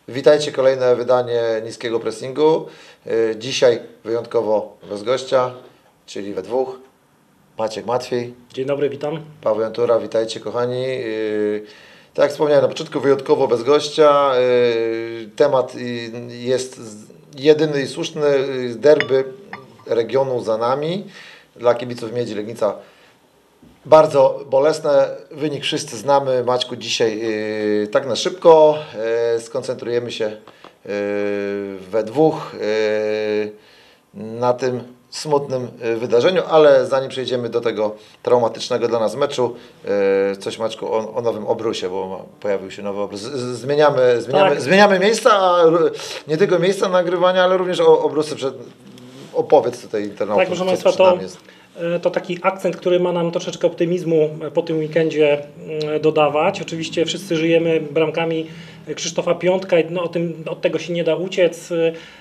Witajcie, kolejne wydanie Niskiego Pressingu. Dzisiaj wyjątkowo bez gościa, czyli we dwóch. Maciek Matwiej. Dzień dobry, witam. Paweł Jantura, witajcie kochani. Tak jak wspomniałem na początku, wyjątkowo bez gościa. Temat jest jedyny i słuszny. Derby regionu za nami. Dla kibiców Miedzi Legnica bardzo bolesne. Wynik wszyscy znamy. Maćku, dzisiaj tak na szybko skoncentrujemy się we dwóch na tym smutnym wydarzeniu, ale zanim przejdziemy do tego traumatycznego dla nas meczu, coś Maćku o nowym obrusie, bo pojawił się nowy obrus. Zmieniamy miejsca, a nie tylko miejsca nagrywania, ale również obrusy. Opowiedz tutaj internautom, tak, proszę Państwa, to taki akcent, który ma nam troszeczkę optymizmu po tym weekendzie dodawać. Oczywiście wszyscy żyjemy bramkami Krzysztofa Piątka i od tego się nie da uciec.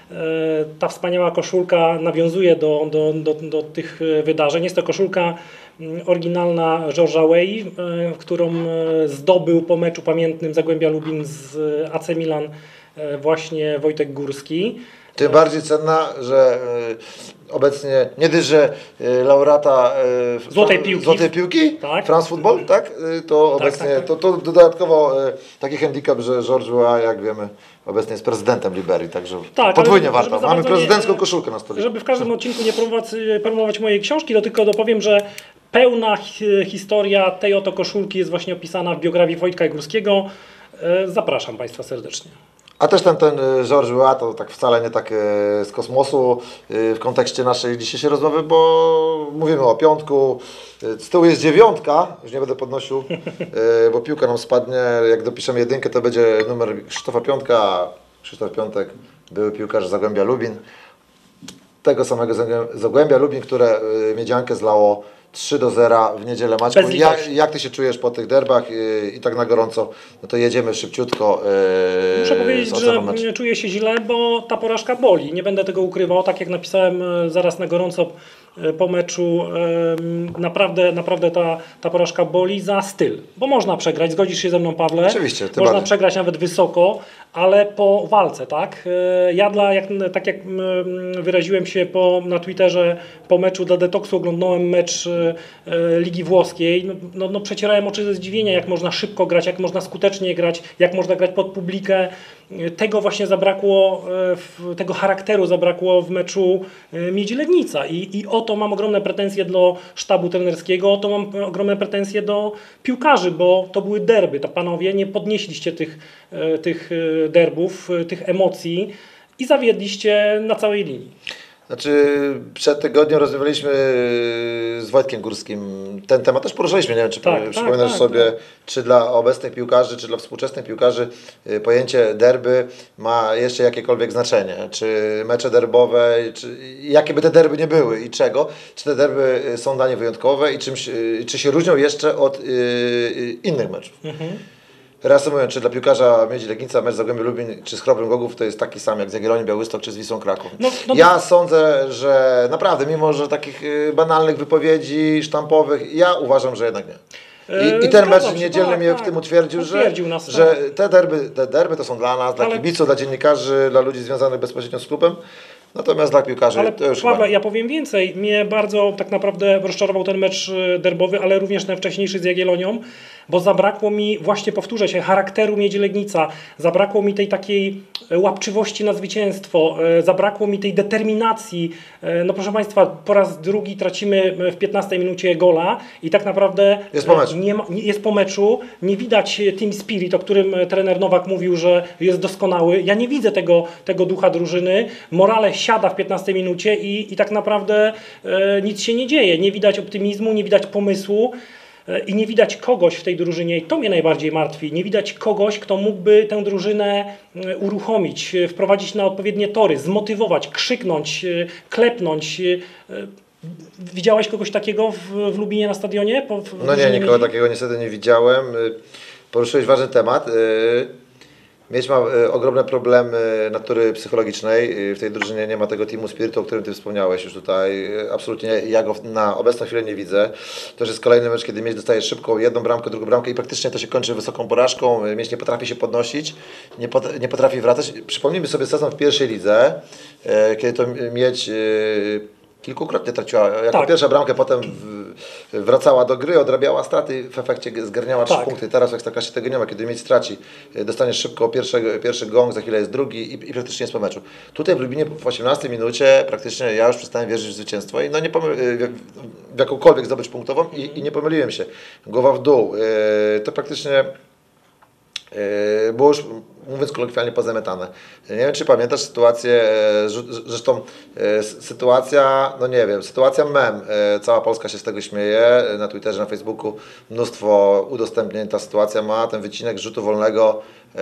Ta wspaniała koszulka nawiązuje do tych wydarzeń. Jest to koszulka oryginalna George'a Weah, którą zdobył po meczu pamiętnym Zagłębia Lubin z AC Milan właśnie Wojtek Górski. Tym bardziej cenna, że obecnie nie dość, że laureata Złotej Piłki, tak? France Football, tak? To obecnie To dodatkowo taki handicap, że George Weah, jak wiemy, obecnie jest prezydentem Liberii, także podwójnie warto. Mamy prezydencką koszulkę na stole. Żeby w każdym odcinku nie promować mojej książki, to tylko dopowiem, że pełna historia tej oto koszulki jest właśnie opisana w biografii Wojtka Górskiego. Zapraszam Państwa serdecznie. A też ten George Weah to tak wcale nie tak z kosmosu w kontekście naszej dzisiejszej rozmowy, bo mówimy o piątku, z tyłu jest 9, już nie będę podnosił, bo piłka nam spadnie, jak dopiszemy 1, to będzie numer Krzysztofa Piątka, a Krzysztof Piątek były piłkarz Zagłębia Lubin, tego samego Zagłębia Lubin, które Miedziankę zlało 3-0 w niedzielę. Maćku, jak Ty się czujesz po tych derbach i tak na gorąco, no to jedziemy szybciutko. Muszę powiedzieć, że czuję się źle, bo ta porażka boli. Nie będę tego ukrywał, tak jak napisałem zaraz na gorąco po meczu. Naprawdę ta porażka boli za styl, bo można przegrać, zgodzisz się ze mną, Pawle? Oczywiście. Można przegrać nawet wysoko, ale po walce, tak? Ja tak jak wyraziłem się na Twitterze po meczu dla Detoksu, oglądałem mecz Ligi Włoskiej, przecierałem oczy ze zdziwienia, jak można szybko grać, jak można skutecznie grać, jak można grać pod publikę. Tego właśnie zabrakło, tego charakteru zabrakło w meczu Miedzi Legnica i o to mam ogromne pretensje do sztabu trenerskiego, o to mam ogromne pretensje do piłkarzy, bo to były derby, to panowie nie podnieśliście tych derbów, tych emocji i zawiedliście na całej linii. Znaczy, przed tygodniem rozmawialiśmy z Wojtkiem Górskim. Ten temat też poruszaliśmy. Nie wiem, czy przypominasz sobie, czy dla obecnych piłkarzy, czy dla współczesnych piłkarzy pojęcie derby ma jeszcze jakiekolwiek znaczenie. Czy mecze derbowe, jakie by te derby nie były i czego. Czy te derby są dla nich wyjątkowe i czy się różnią jeszcze od innych meczów. Reasumując, czy dla piłkarza Miedzi Legnica mecz Zagłębia Lubin czy z Chrobrym Głogów to jest taki sam jak z Jagiellonią Białystok czy z Wisłą Kraków? Ja sądzę, że naprawdę, mimo że takich banalnych wypowiedzi sztampowych, ja uważam, że jednak nie. I ten mecz niedzielny mnie w tym utwierdził, że te derby to są dla nas, dla kibiców, dla dziennikarzy, dla ludzi związanych bezpośrednio z klubem. Natomiast dla piłkarzy to już Paweł, ja powiem więcej. Mnie bardzo tak naprawdę rozczarował ten mecz derbowy, ale również ten wcześniejszy z Jagiellonią, bo zabrakło mi, właśnie powtórzę się, charakteru Miedzi Legnica, zabrakło mi tej takiej łapczywości na zwycięstwo, zabrakło mi tej determinacji. No proszę Państwa, po raz drugi tracimy w 15 minucie gola i tak naprawdę jest po meczu, nie widać team spirit, o którym trener Nowak mówił, że jest doskonały. Ja nie widzę tego ducha drużyny. Morale siada w 15 minucie i tak naprawdę nic się nie dzieje. Nie widać optymizmu, nie widać pomysłu. I nie widać kogoś w tej drużynie, i to mnie najbardziej martwi, nie widać kogoś, kto mógłby tę drużynę uruchomić, wprowadzić na odpowiednie tory, zmotywować, krzyknąć, klepnąć. Widziałeś kogoś takiego w Lubinie na stadionie? No nie, nikogo takiego niestety nie widziałem. Poruszyłeś ważny temat. Mieć ma ogromne problemy natury psychologicznej. W tej drużynie nie ma tego teamu spiritu, o którym Ty wspomniałeś już tutaj. Absolutnie ja go na obecną chwilę nie widzę. To już jest kolejny mecz, kiedy Miedź dostaje szybką jedną bramkę, drugą bramkę i praktycznie to się kończy wysoką porażką. Miedź nie potrafi się podnosić, nie potrafi wracać. Przypomnijmy sobie sezon w pierwszej lidze, kiedy to Miedź kilkukrotnie traciła jako pierwsza bramkę, potem wracała do gry, odrabiała straty, w efekcie zgarniała 3 punkty. Teraz w Ekstraklasie tego nie ma, kiedy Miedź straci, dostaniesz szybko pierwszy gong, za chwilę jest drugi i praktycznie jest po meczu. Tutaj w Lubinie w 18 minucie praktycznie ja już przestałem wierzyć w zwycięstwo i no nie w jakąkolwiek zdobycz punktową i nie pomyliłem się. Głowa w dół. To praktycznie było już, mówiąc kolokwialnie, pozamiatane. Nie wiem, czy pamiętasz sytuację, zresztą sytuacja, no nie wiem, sytuacja mem, cała Polska się z tego śmieje, na Twitterze, na Facebooku mnóstwo udostępnień ta sytuacja ma, ten wycinek rzutu wolnego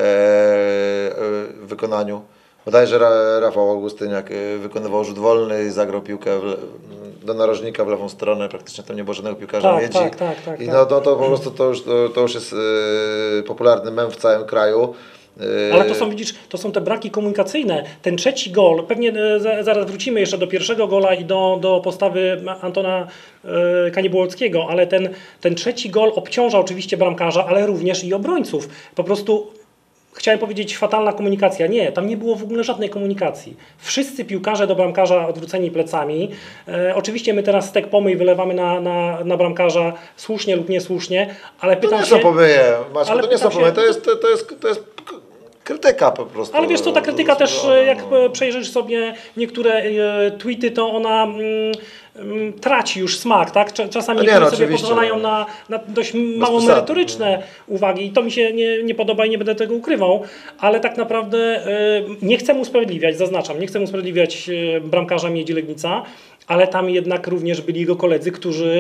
w wykonaniu. Bodajże Rafał Augustyniak wykonywał rzut wolny i zagrał piłkę do narożnika w lewą stronę, praktycznie tam nie było żadnego piłkarza Miedzi. I no to po prostu to już jest popularny mem w całym kraju. Ale to są, widzisz, to są te braki komunikacyjne. Ten trzeci gol, pewnie zaraz wrócimy jeszcze do pierwszego gola i do postawy Antona Kanibułowskiego, ale ten trzeci gol obciąża oczywiście bramkarza, ale również i obrońców. Po prostu chciałem powiedzieć fatalna komunikacja. Nie, tam nie było w ogóle żadnej komunikacji. Wszyscy piłkarze do bramkarza odwróceni plecami. Oczywiście my teraz stek pomyj wylewamy na bramkarza słusznie lub niesłusznie, ale pytam się... To nie są pomyje, Maćku, to nie są pomyje, to jest krytyka po prostu. Ale wiesz co, ta krytyka też, jak przejrzysz sobie niektóre tweety, to ona traci już smak, tak? Czasami niektórzy sobie pozwalają na dość mało merytoryczne uwagi i to mi się nie podoba i nie będę tego ukrywał, ale tak naprawdę nie chcę usprawiedliwiać, zaznaczam, nie chcę usprawiedliwiać bramkarza Miedzi Legnica, ale tam jednak również byli jego koledzy, którzy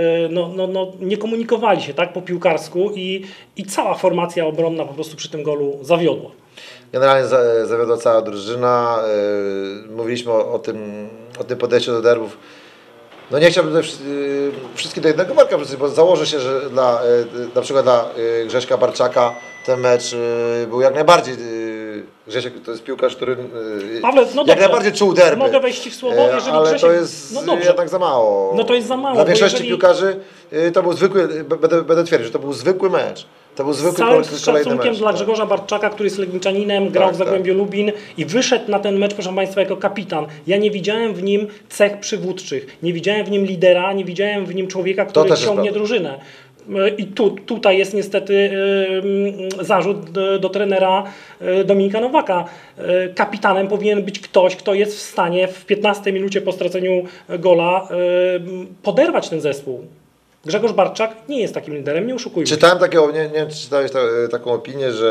nie komunikowali się tak po piłkarsku i cała formacja obronna po prostu przy tym golu zawiodła. Generalnie zawiodła cała drużyna. Mówiliśmy o tym podejściu do derbów. No nie chciałbym tutaj wszystkich do jednego worka wrzucić, bo założę się, że na przykład dla Grześka Barczaka ten mecz był jak najbardziej... Grzesiek to jest piłkarz, który Pawle, jak najbardziej czuł derby. Mogę wejść Ci w słowo, jeżeli ale Grzesiek... to jest jednak za mało. No to jest za mało. Dla większości piłkarzy to był zwykły, będę twierdził, że to był zwykły mecz. To był zwykły kolejny mecz. Z całym szacunkiem dla Grzegorza Barczaka, który jest Legniczaninem, grał w Zagłębiu Lubin i wyszedł na ten mecz, proszę Państwa, jako kapitan. Ja nie widziałem w nim cech przywódczych, nie widziałem w nim lidera, nie widziałem w nim człowieka, który ciągnie drużynę. I tutaj jest niestety zarzut do trenera Dominika Nowaka. Kapitanem powinien być ktoś, kto jest w stanie w 15 minucie po straceniu gola poderwać ten zespół. Grzegorz Barczak nie jest takim liderem, nie oszukujmy. Czytałem nie wiem, czy czytałeś taką opinię, że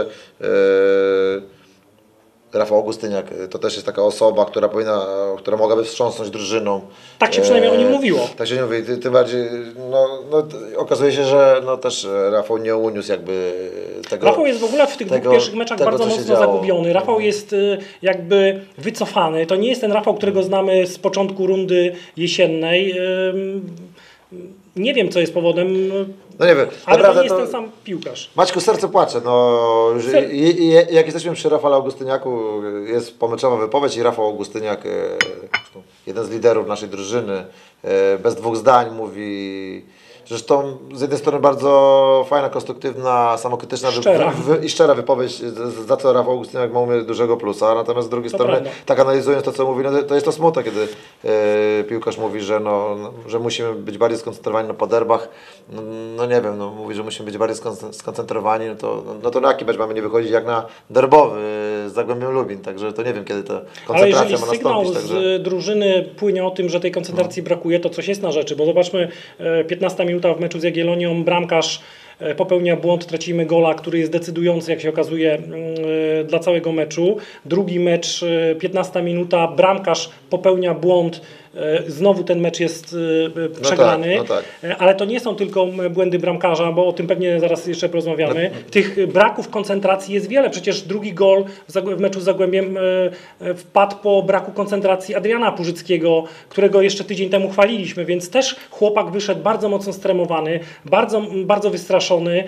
Rafał Augustyniak to też jest taka osoba, która mogłaby wstrząsnąć drużyną. Tak się przynajmniej o nim mówiło. Tak się nie mówi, tym bardziej, okazuje się, że też Rafał nie uniósł jakby tego. Rafał jest w ogóle w tych dwóch pierwszych meczach bardzo mocno zagubiony. Rafał jest jakby wycofany. To nie jest ten Rafał, którego znamy z początku rundy jesiennej. Nie wiem, co jest powodem, no nie wiem. ale to nie jest ten sam piłkarz. Maćku, serce płacze. Jak jesteśmy przy Rafale Augustyniaku, jest pomeczowa wypowiedź i Rafał Augustyniak, jeden z liderów naszej drużyny, bez dwóch zdań mówi... Zresztą z jednej strony bardzo fajna, konstruktywna, samokrytyczna i szczera wypowiedź, za co Rafał Augustyniak ma u mnie dużego plusa, natomiast z drugiej strony, tak analizując to, co mówi, to jest to smutne, kiedy piłkarz mówi, że musimy być bardziej skoncentrowani na poderbach. No nie wiem, mówi, że musimy być bardziej skoncentrowani, no to na jaki mecz mamy nie wychodzić jak na derbowy z Zagłębiem Lubin, także to nie wiem, kiedy ta koncentracja ma nastąpić. Ale jeżeli sygnał z drużyny płynie o tym, że tej koncentracji brakuje, to coś jest na rzeczy, bo zobaczmy, 15 minuta w meczu z Jagiellonią, bramkarz popełnia błąd, tracimy gola, który jest decydujący, jak się okazuje, dla całego meczu. Drugi mecz, 15 minuta, bramkarz popełnia błąd, Znowu ten mecz jest przegrany, No tak. ale to nie są tylko błędy bramkarza, bo o tym pewnie zaraz jeszcze porozmawiamy. Tych braków koncentracji jest wiele. Przecież drugi gol w meczu z Zagłębiem wpadł po braku koncentracji Adriana Purzyckiego, którego jeszcze tydzień temu chwaliliśmy, więc też chłopak wyszedł bardzo mocno stremowany, bardzo wystraszony.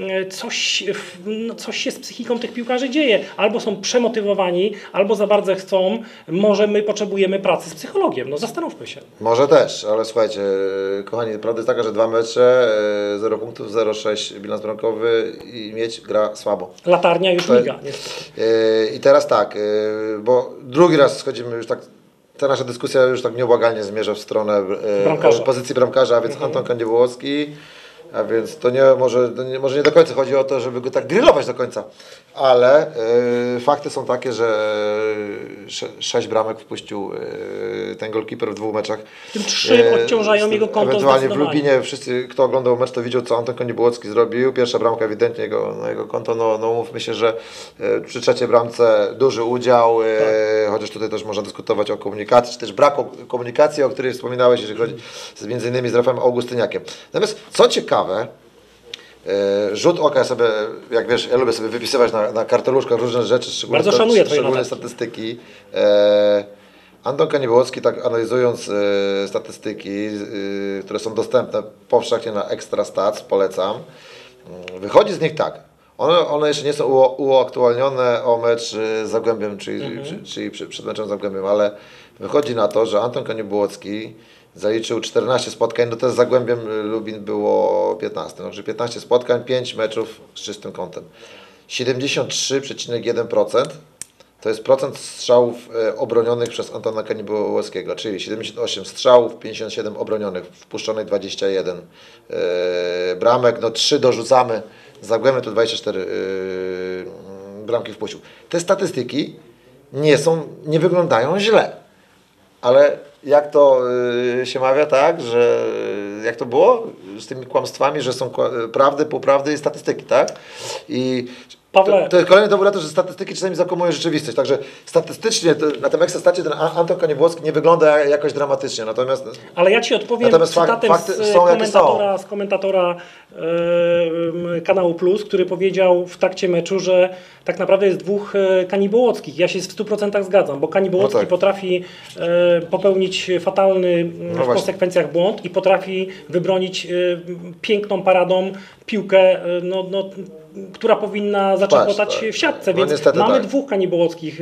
Coś się z psychiką tych piłkarzy dzieje. Albo są przemotywowani, albo za bardzo chcą. Może my potrzebujemy pracy z psychologiem. No zastanówmy się. Może też, ale słuchajcie, kochani, prawda jest taka, że 2 mecze, 0 punktów, 0,6 bilans bramkowy i Miedź gra słabo. Latarnia już miga, niestety. I teraz tak, bo drugi raz schodzimy już tak, ta nasza dyskusja już tak nieubłagalnie zmierza w stronę pozycji bramkarza, a więc Anton Kaniewłowski. A więc to może nie do końca chodzi o to, żeby go tak grillować do końca, ale fakty są takie, że 6 bramek wpuścił ten golkiper w 2 meczach. W tym 3 odciążają jego konto. Ewentualnie w Lubinie wszyscy, kto oglądał mecz, to widział, co Anton Kaniewłowski zrobił. Pierwsza bramka ewidentnie na jego konto, no mówmy się, że przy trzeciej bramce duży udział, chociaż tutaj też można dyskutować o komunikacji, czy też braku komunikacji, o której wspominałeś, jeżeli chodzi między innymi z Rafałem Augustyniakiem. Natomiast co ciekawe, rzut oka sobie, jak wiesz, ja lubię sobie wypisywać na karteluszkach różne rzeczy, szczególnie statystyki. Anton Kaniewłowski, tak analizując statystyki, które są dostępne powszechnie na Extra Stats, polecam, wychodzi z nich tak. One jeszcze nie są uaktualnione o mecz z Zagłębiem, czyli przed meczem z Zagłębiem, ale wychodzi na to, że Anton Kaniewłowski zaliczył 14 spotkań, no to z Zagłębiem Lubin było 15, także 15 spotkań, 5 meczów z czystym kątem. 73,1% to jest procent strzałów obronionych przez Antona Kaniewłowskiego, czyli 78 strzałów, 57 obronionych, wpuszczonych 21 bramek, no 3 dorzucamy, z Zagłębiem to 24 bramki wpuścił. Te statystyki nie wyglądają źle, ale jak to się mawia, tak, że jak to było z tymi kłamstwami, że są prawdy, półprawdy i statystyki, tak? I to kolejny dowód na to, że statystyki czasami zakłamują rzeczywistość. Także statystycznie na tym Ekstrastacie ten Anton Kaniewłowski nie wygląda jakoś dramatycznie. Ale ja Ci odpowiem cytatem z komentatora kanału Plus, który powiedział w trakcie meczu, że tak naprawdę jest 2 Kaniewłockich. Ja się w 100% zgadzam, bo Kaniewłowski potrafi popełnić fatalny w konsekwencjach błąd i potrafi wybronić piękną paradą piłkę, która powinna zaczepotać w siatce, więc mamy 2 Kaniewłockich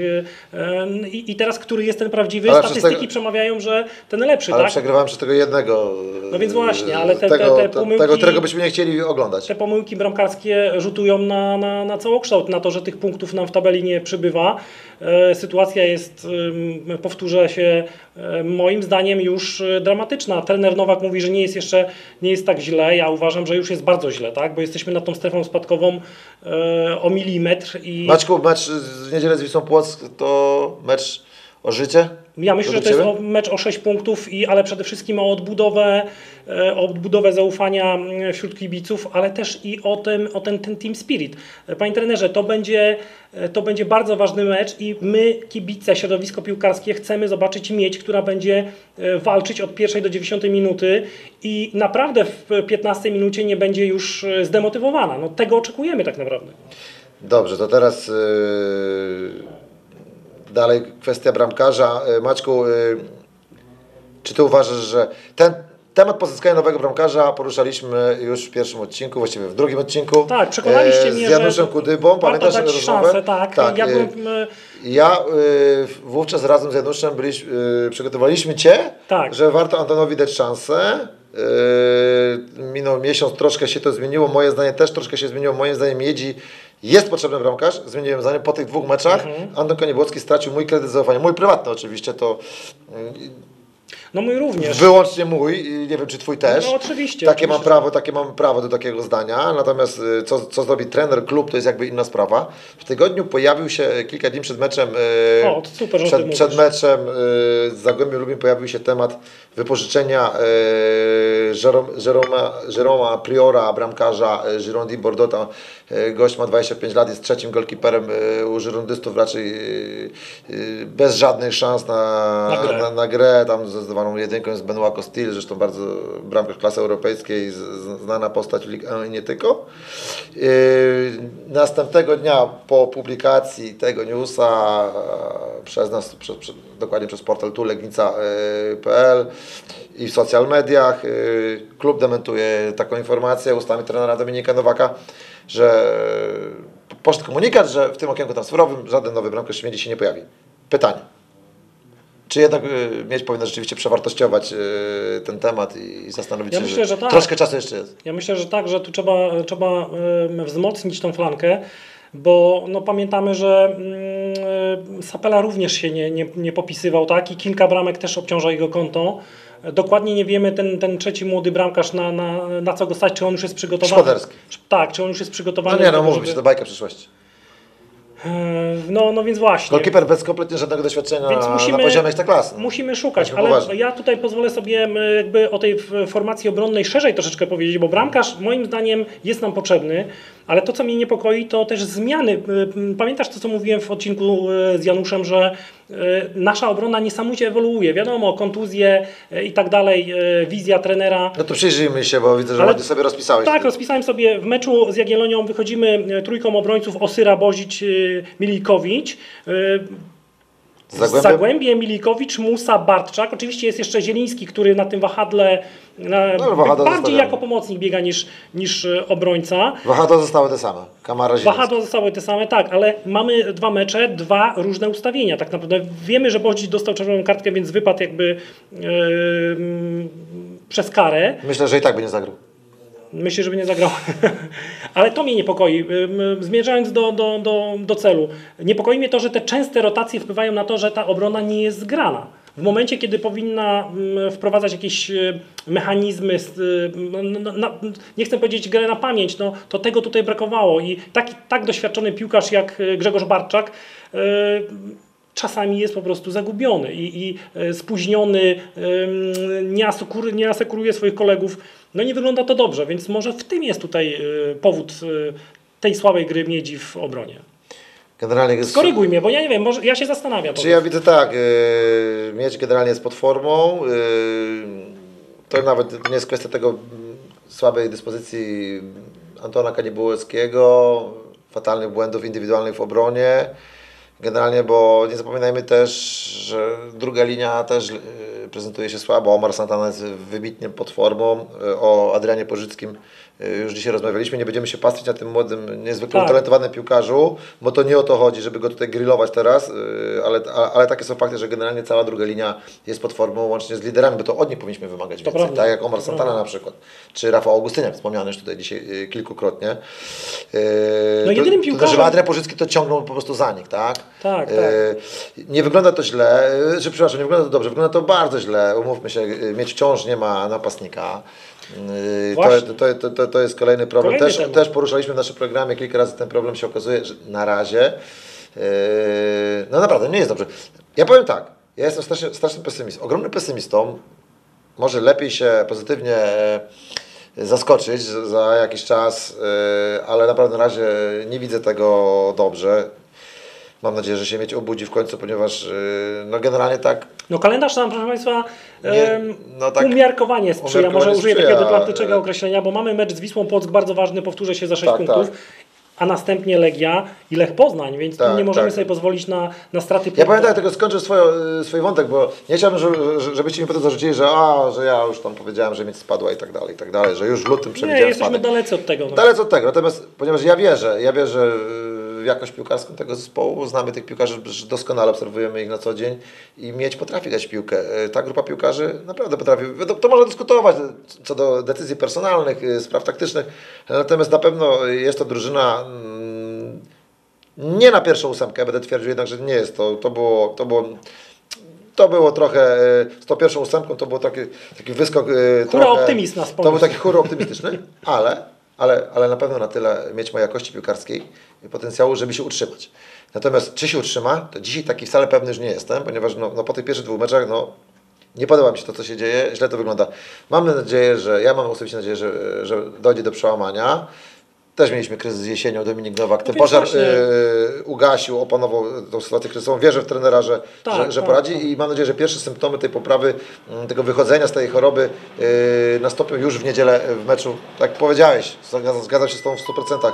i teraz, który jest ten prawdziwy, ale statystyki przemawiają, że ten lepszy, ale tak? przegrywałem przez tego jednego. No więc właśnie, ale te pomyłki, tego, którego byśmy nie chcieli oglądać. Te pomyłki bramkarskie rzutują na całokształt, na to, że tych punktów nam w tabeli nie przybywa. Sytuacja jest, powtórzę się, moim zdaniem już dramatyczna. Trener Nowak mówi, że nie jest tak źle. Ja uważam, że już jest bardzo źle, tak? Bo jesteśmy nad tą strefą spadkową o milimetr. Maćku, mecz w niedzielę z Wisłą Płock to mecz o życie? Ja myślę, że to jest mecz o 6 punktów, ale przede wszystkim o odbudowę zaufania wśród kibiców, ale też i o ten team spirit. Panie trenerze, to będzie bardzo ważny mecz i my, kibice, środowisko piłkarskie, chcemy zobaczyć Miedź, która będzie walczyć od 1 do 90 minuty i naprawdę w 15 minucie nie będzie już zdemotywowana. No, tego oczekujemy tak naprawdę. Dobrze, to teraz dalej kwestia bramkarza. Maćku, czy Ty uważasz, że ten temat pozyskania nowego bramkarza poruszaliśmy już w pierwszym odcinku, właściwie w drugim odcinku. Tak, przekonaliście mnie, z Januszem Kudybą. Pamiętasz rozmowę? Szansę, tak. Ja wówczas razem z Januszem przygotowaliśmy Cię, że warto Antonowi dać szansę. Minął miesiąc, troszkę się to zmieniło. Moje zdanie też troszkę się zmieniło. Moim zdaniem Miedzi jest potrzebny bramkarz. Zmieniłem zdanie po tych 2 meczach. Anton Kaniewłowski stracił mój kredyt zaufania. Mój prywatny oczywiście to... No mój również. Wyłącznie mój, nie wiem czy Twój też. No oczywiście. Takie mam prawo do takiego zdania, natomiast co zrobi trener, klub, to jest jakby inna sprawa. W tygodniu pojawił się kilka dni przed meczem, super, przed meczem z Zagłębiem Lubin pojawił się temat wypożyczenia Jeroma Priora, bramkarza Girondi Bordeaux. Gość ma 25 lat, jest trzecim golkiperem u żyrondystów, raczej bez żadnych szans na grę. Tam zdecydowaną jedynką jest Benoit Costil, zresztą bardzo bramkarz klasy europejskiej, znana postać w Ligue 1 i nie tylko. Następnego dnia po publikacji tego newsa przez nas, dokładnie przez portal tulegnica.pl i w social mediach, klub dementuje taką informację ustami trenera Dominika Nowaka, że poszedł komunikat, że w tym okienku transferowym żaden nowy bramkarz Śmiedzi się nie pojawi. Pytanie. Czy jednak Miedź powinna rzeczywiście przewartościować ten temat i zastanowić się, że tak. Troszkę czasu jeszcze jest? Ja myślę, że tak, że tu trzeba wzmocnić tą flankę, bo no, pamiętamy, że Sapela również się nie popisywał, tak? I kilka bramek też obciąża jego konto. Dokładnie nie wiemy, ten trzeci młody bramkarz na co go stać, czy on już jest przygotowany. Szpaderski. Tak, czy on już jest przygotowany. No nie, no mówmy się, to bajka przyszłości. No więc właśnie. Golkiper bez kompletnie żadnego doświadczenia na poziomie ekstraklasy. Musimy szukać, ale poważnie. Ja tutaj pozwolę sobie jakby o tej formacji obronnej szerzej troszeczkę powiedzieć, bo bramkarz moim zdaniem jest nam potrzebny, ale to co mnie niepokoi to też zmiany. Pamiętasz to co mówiłem w odcinku z Januszem, że nasza obrona niesamowicie ewoluuje. Wiadomo, kontuzje i tak dalej, wizja trenera. No to przyjrzyjmy się, bo widzę, że ładnie sobie rozpisałeś. Tak, rozpisałem sobie. W meczu z Jagiellonią wychodzimy trójką obrońców: Osyra, Bozić, Milikowicz. Zagłębie, Milikowicz, Musa, Bartczak. Oczywiście jest jeszcze Zieliński, który na tym wahadle bardziej jako pomocnik biega niż obrońca. Wahadła zostały te same. Wahadła zostały te same, tak, ale mamy dwa mecze, dwa różne ustawienia. Tak naprawdę wiemy, że Bozić dostał czerwoną kartkę, więc wypadł jakby przez karę. Myślę, że i tak by nie zagrał. Myślę, żeby nie zagrał. Ale to mnie niepokoi. Zmierzając do celu. Niepokoi mnie to, że te częste rotacje wpływają na to, że ta obrona nie jest zgrana. W momencie, kiedy powinna wprowadzać jakieś mechanizmy, nie chcę powiedzieć grę na pamięć, no, to tego tutaj brakowało. I tak doświadczony piłkarz jak Grzegorz Bartczak czasami jest po prostu zagubiony i spóźniony, nie asekuruje swoich kolegów. No nie wygląda to dobrze, więc może w tym jest tutaj powód tej słabej gry Miedzi w obronie. Generalnie skoryguj mnie, bo ja nie wiem, może ja się zastanawiam. Czy ja widzę tak, Miedź generalnie jest pod formą, to nawet nie jest kwestia tego słabej dyspozycji Antona Kanibułowskiego, fatalnych błędów indywidualnych w obronie. Generalnie, bo nie zapominajmy też, że druga linia też prezentuje się słabo. Omar Santana jest wybitnie pod formą. O Adrianie Pożyckim już dzisiaj rozmawialiśmy. Nie będziemy się pastwić na tym młodym, niezwykle utalentowanym piłkarzu, bo to nie o to chodzi, żeby go tutaj grillować teraz, ale takie są fakty, że generalnie cała druga linia jest pod formą, łącznie z liderami, bo to od nich powinniśmy wymagać więcej. Prawda. Tak jak Omar Santana na przykład, czy Rafał Augustyniak, wspomniany już tutaj dzisiaj kilkukrotnie. No jedynym piłkarzem... Że Adrian Pożycki to ciągnął po prostu za nich, tak? Tak. Nie wygląda to źle, przepraszam, nie wygląda to dobrze, wygląda to bardzo źle. Umówmy się, Miedź wciąż nie ma napastnika. To jest kolejny problem. Też poruszaliśmy w naszym programie kilka razy ten problem, się okazuje, że na razie no naprawdę nie jest dobrze. Ja powiem tak, ja jestem strasznym pesymistą, ogromnym pesymistą. Może lepiej się pozytywnie zaskoczyć za jakiś czas, ale naprawdę na razie nie widzę tego dobrze. Mam nadzieję, że się Miedź obudzi w końcu, ponieważ no generalnie tak... No kalendarz nam, proszę Państwa, umiarkowanie sprzyja, może użyję takiego dyplomatycznego określenia, bo mamy mecz z Wisłą Płock, bardzo ważny, powtórzę się, za 6 punktów. Tak. A następnie Legia i Lech Poznań, więc tu nie możemy sobie pozwolić na straty punktów. Ja pamiętam, tylko skończę swój wątek, bo nie chciałbym, żebyście mi potem zarzucili, że ja już tam powiedziałem, że Miedź spadła i tak dalej, że już w lutym przewidziałem spadek. Nie, jesteśmy dalecy od tego. Dalece od tego, natomiast ponieważ ja wierzę w jakość piłkarską tego zespołu, znamy tych piłkarzy, doskonale obserwujemy ich na co dzień i Miedź potrafi grać w piłkę. Ta grupa piłkarzy naprawdę potrafi, to można dyskutować co do decyzji personalnych, spraw taktycznych, natomiast na pewno jest to drużyna nie na pierwszą ósemkę, będę twierdził jednak, że nie jest to było trochę, z tą pierwszą ósemką to był taki wyskok hura optymizm nas to był taki hura optymistyczny, ale na pewno na tyle Miedź ma jakości piłkarskiej i potencjału, żeby się utrzymać. Natomiast czy się utrzyma, to dzisiaj taki wcale pewny już nie jestem, ponieważ po tych pierwszych 2 meczach Nie podoba mi się to, co się dzieje, źle to wygląda. Ja mam osobiście nadzieję, że dojdzie do przełamania. Też mieliśmy kryzys jesienią, Dominik Nowak ten pożar ugasił, opanował tą sytuację kryzysową. Wierzę w trenera, że poradzi i mam nadzieję, że pierwsze symptomy tej poprawy, tego wychodzenia z tej choroby nastąpią już w niedzielę w meczu. Tak jak powiedziałeś, zgadzam się z Tobą w 100%.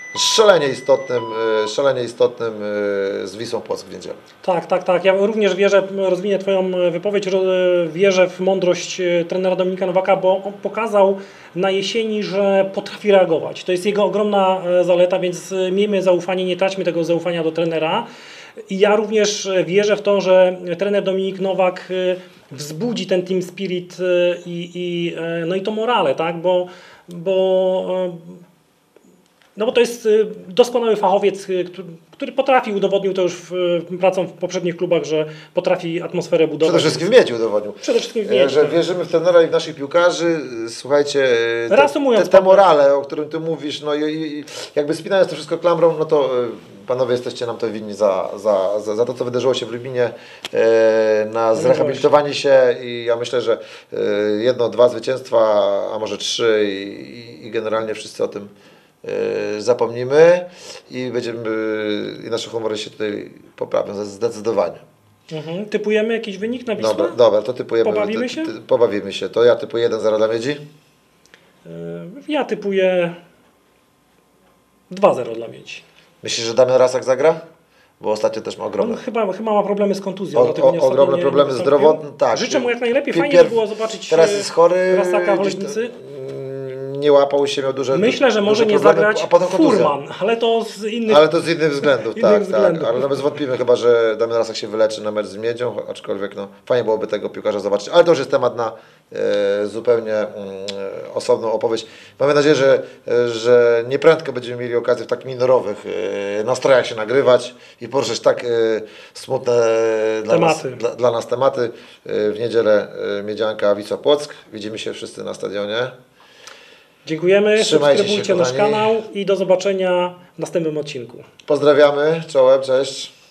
Szalenie istotnym z Wisłą Płock w niedzielę. Tak. Ja również wierzę, rozwinę Twoją wypowiedź, wierzę w mądrość trenera Dominika Nowaka, bo on pokazał na jesieni, że potrafi reagować. To jest jego ogromna zaleta, więc miejmy zaufanie, nie traćmy tego zaufania do trenera. I ja również wierzę w to, że trener Dominik Nowak wzbudzi ten team spirit i to morale, tak? Bo to jest doskonały fachowiec, który potrafi, udowodnił to już pracą w poprzednich klubach, że potrafi atmosferę budować. Przede wszystkim w Miedzi udowodnił. Że wierzymy w trenera i w naszych piłkarzy. Słuchajcie, te morale, o którym Ty mówisz, no i jakby spinając to wszystko klamrą, no to panowie jesteście nam to winni za to, co wydarzyło się w Lubinie, na zrehabilitowanie się i ja myślę, że 1-2 zwycięstwa, a może 3 i generalnie wszyscy o tym zapomnimy i nasze humory się tutaj poprawią zdecydowanie. Typujemy jakiś wynik na Wisłę? Dobra, to typujemy. Pobawimy się? Pobawimy się. To ja typuję 1-0 dla Miedzi. Ja typuję 2-0 dla Miedzi. Myślisz, że Damian Rasak zagra? Bo ostatnio też ma ogromne. Chyba ma problemy z kontuzją. Ogromne problemy zdrowotne. Tak. Życzę mu jak najlepiej. Fajnie by było zobaczyć teraz jest chory, Rasaka w Legnicy. Nie łapał się, miał duże Myślę, że może nie zagrać Furman, ale to z innych względów. Tak. Ale no bez wątpimy chyba, że Damian Rasak się wyleczy na mecz z Miedzią, aczkolwiek fajnie byłoby tego piłkarza zobaczyć. Ale to już jest temat na zupełnie osobną opowieść. Mamy nadzieję, że nieprędko będziemy mieli okazję w tak minorowych nastrojach się nagrywać i poruszać tak smutne dla nas tematy. W niedzielę Miedzianka, Wisła Płock. Widzimy się wszyscy na stadionie. Dziękujemy, subskrybujcie nasz kanał i do zobaczenia w następnym odcinku. Pozdrawiamy, czołem, cześć.